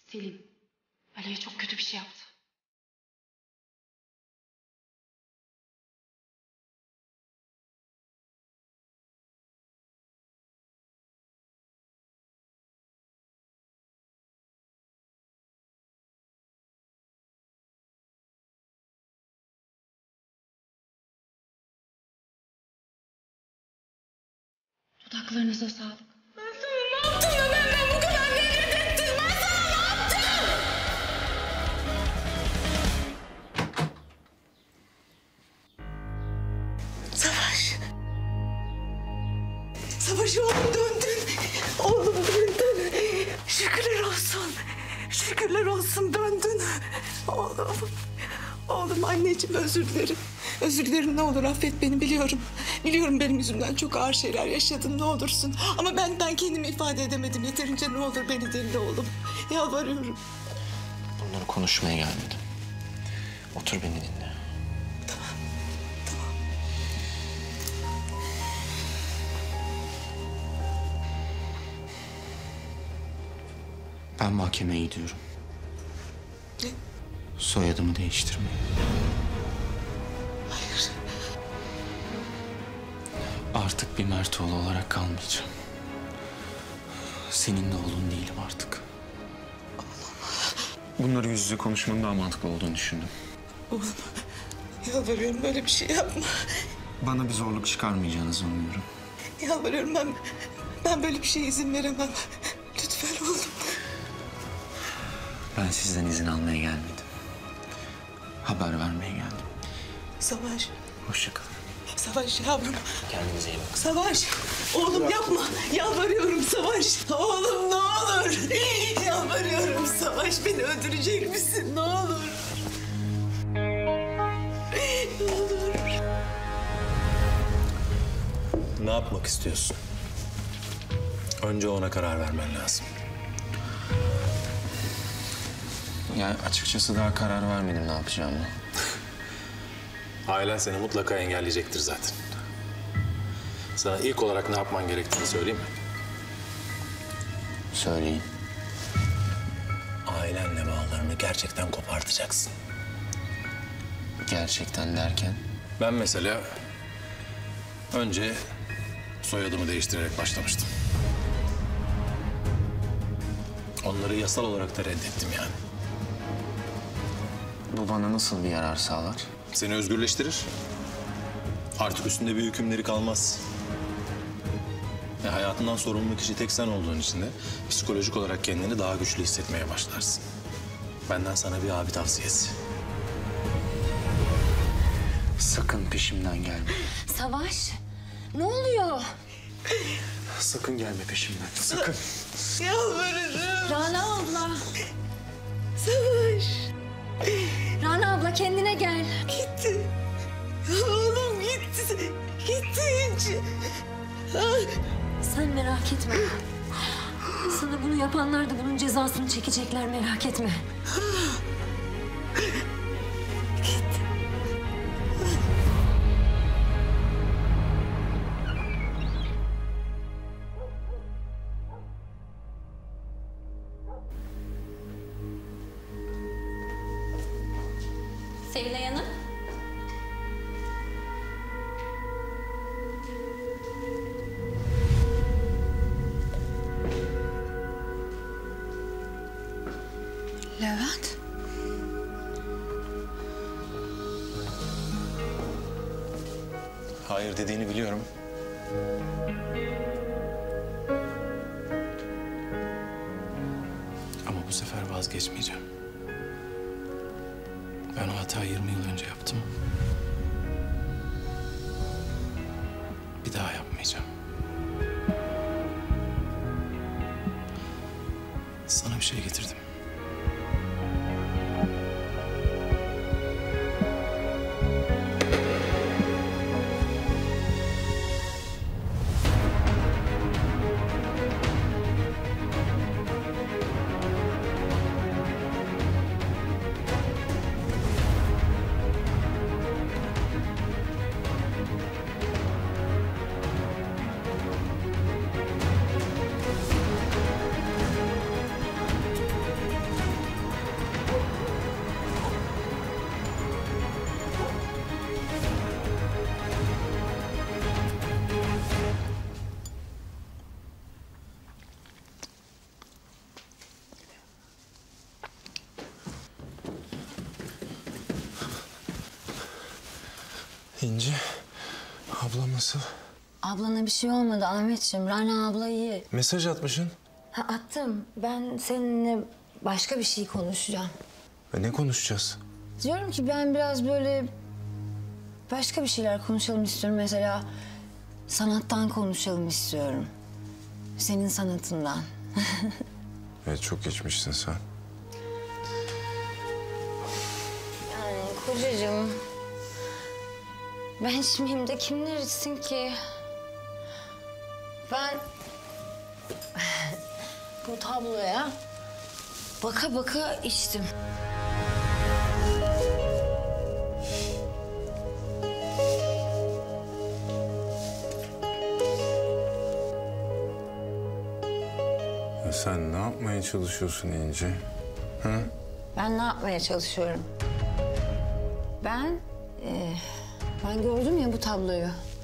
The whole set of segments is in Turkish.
Selin, Ali'ye çok kötü bir şey yaptı. Dudaklarınıza sağlık. Ben sana ne yaptım da benden bu kadar nefret ettin? Ben sana ne yaptım? Savaş. Savaş oğlum döndün. Oğlum döndün. Şükürler olsun. Şükürler olsun döndün. Oğlum. Oğlum anneciğim özür dilerim. Özür dilerim ne olur affet beni biliyorum. Biliyorum benim yüzümden çok ağır şeyler yaşadın ne olursun. Ama ben kendimi ifade edemedim yeterince ne olur beni dinle oğlum. Yalvarıyorum. Bunları konuşmaya gelmedim. Otur beni dinle. Tamam. Tamam. Ben mahkemeye gidiyorum. Ne? Soyadımı değiştirmeye. Hayır. Artık bir Mertoğlu olarak kalmayacağım. Senin de oğlun değilim artık. Bunları yüz yüze konuşmanın daha mantıklı olduğunu düşündüm. Oğlum yalvarıyorum böyle bir şey yapma. Bana bir zorluk çıkarmayacağınızı umuyorum. Yalvarıyorum ben böyle bir şeye izin veremem. Lütfen oğlum. Ben sizden izin almaya gelmedim. Haber vermeye geldim. Savaş. Hoşça kalın. Savaş yavrum. Kendinize iyi bakın. Savaş. Oğlum yapma. Yalvarıyorum Savaş. Oğlum ne olur. Yalvarıyorum Savaş. Beni öldürecek misin? Ne olur. Ne olur. Ne yapmak istiyorsun? Önce ona karar vermen lazım. Yani açıkçası daha karar vermedim ne yapacağımı. Ailen seni mutlaka engelleyecektir zaten. Sana ilk olarak ne yapman gerektiğini söyleyeyim mi? Söyleyin. Ailenle bağlarını gerçekten kopartacaksın. Gerçekten derken? Ben mesela önce soyadımı değiştirerek başlamıştım. Onları yasal olarak da reddettim yani. Bu bana nasıl bir yarar sağlar? Seni özgürleştirir. Artık üstünde bir hükümleri kalmaz. Ve hayatından sorumlu kişi tek sen olduğun için de psikolojik olarak kendini daha güçlü hissetmeye başlarsın. Benden sana bir abi tavsiyesi. Sakın peşimden gelme. Savaş, ne oluyor? Sakın gelme peşimden. Sakın. Yalvarırım. Rana abla, Savaş. Rana abla kendine gel. Gitti. Oğlum gitti. Gitti İnci. Sen merak etme. Sana bunu yapanlar da bunun cezasını çekecekler, merak etme. Gitti. Sevilay Hanım. Levent. Hayır dediğini biliyorum. Ama bu sefer vazgeçmeyeceğim. Ben o hatayı 20 yıl önce yaptım. Bir daha yapmayacağım. Sana bir şey getirdim. İnci, ablam nasıl? Ablana bir şey olmadı Ahmetciğim. Rana abla iyi. Mesaj atmışsın. Ha, attım. Ben seninle başka bir şey konuşacağım. Ne konuşacağız? Diyorum ki ben biraz böyle başka bir şeyler konuşalım istiyorum. Mesela sanattan konuşalım istiyorum. Senin sanatından. Evet, çok geçmişsin sen. Yani kocacığım, ben şimdi kimler içsin ki? Ben bu tabloya baka baka içtim. Ya sen ne yapmaya çalışıyorsun İnci? Ha? Ben ne yapmaya çalışıyorum? Ben gördüm ya bu tabloyu.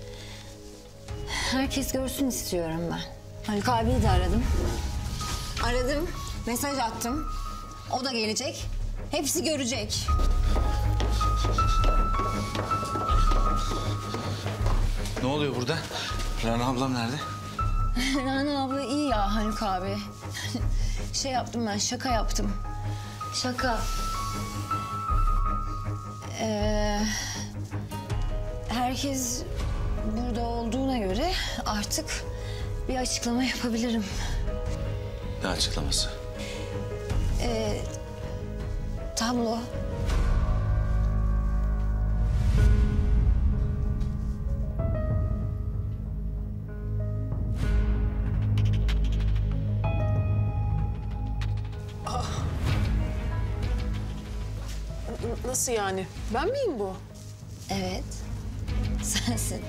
Herkes görsün istiyorum ben. Haluk abiyi de aradım. Aradım, mesaj attım. O da gelecek. Hepsi görecek. Ne oluyor burada? Rana ablam nerede? Rana abla iyi ya Haluk abi. Şey yaptım ben, şaka yaptım. Şaka. Herkes burada olduğuna göre artık bir açıklama yapabilirim. Ne açıklaması? Tablo. Nasıl yani? Ben miyim bu? Evet, sensin.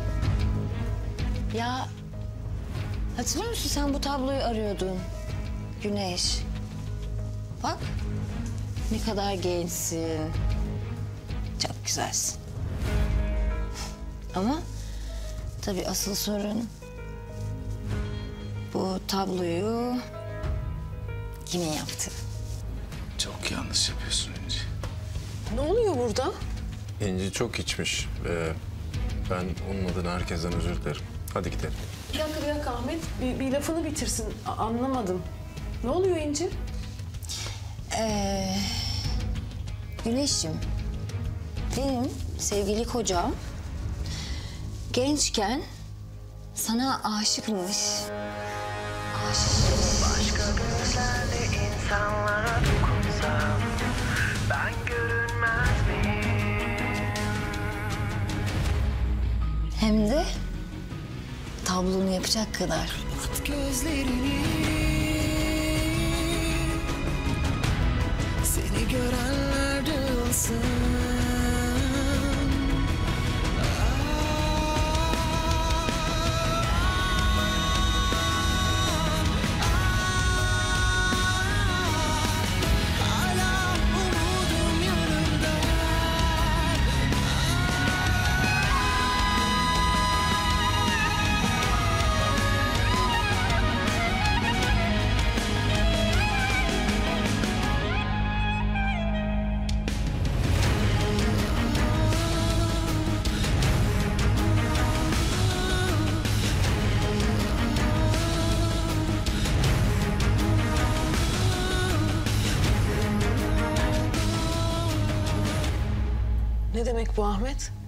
Ya, hatırlıyor musun sen bu tabloyu arıyordun? Güneş. Bak, ne kadar gençsin. Çok güzelsin. Ama tabii asıl sorun bu tabloyu kimin yaptı? Çok yanlış yapıyorsun İnci. Ne oluyor burada? İnci çok içmiş. Ben onun adına herkesten özür dilerim. Hadi gidelim. Bir dakika Ahmet. Bir lafını bitirsin. Anlamadım. Ne oluyor İnci? Güneş'im, benim sevgili kocam gençken sana aşıkmış. Başka gözlerle insanlara dokunsam ben görünmez miyim? Hem de tablonu yapacak kadar. Kapat gözlerini, seni görenler duyulsun. Hala umudum yanımda. Ne demek bu Ahmet?